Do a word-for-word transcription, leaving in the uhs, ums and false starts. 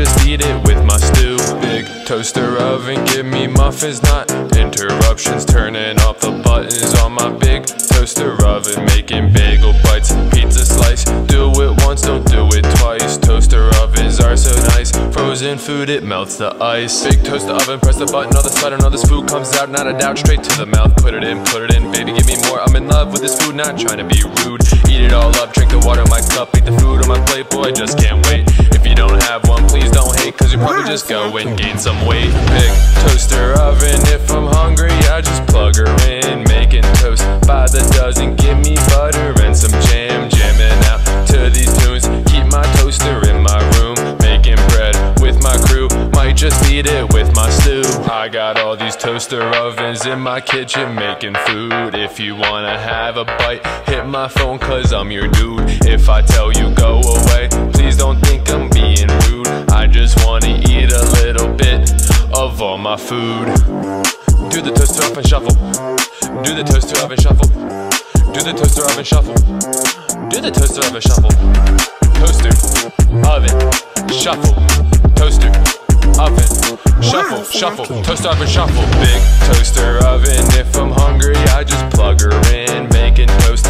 just eat it with my stew. Big toaster oven, give me muffins, not interruptions. Turning off the buttons on my big toaster oven, making bagel bites, pizza slice. Do it once, don't do it twice. Toaster ovens are so nice. Frozen food, it melts the ice. Big toaster oven, press the button on the side, and all this food comes out, not a doubt, straight to the mouth. Put it in, put it in, baby, give me more. I'm in love with this food, not trying to be rude. Eat it all up, drink the water in my cup, eat the food on my plate, boy, I just can't wait. If you don't have one, please don't hate, cause you probably just go and gain some weight. Big toaster oven, if I'm hungry, I just plug her in. Making toast by the dozen, give me butter and some jam. Jamming out to these tunes, keep my toaster in my room. Making bread with my crew, might just eat it with my stew. I got all these toaster ovens in my kitchen making food. If you wanna have a bite, hit my phone cause I'm your dude. If I tell you go away, please don't think I'm being rude. I just wanna eat a little bit of all my food. Do the toaster oven shuffle. Do the toaster oven shuffle. Do the toaster oven shuffle. Do the toaster oven shuffle. Toaster oven shuffle. Toaster oven shuffle. Shuffle. Toaster oven shuffle. Big toaster oven. If I'm hungry, I just plug her in. Making toast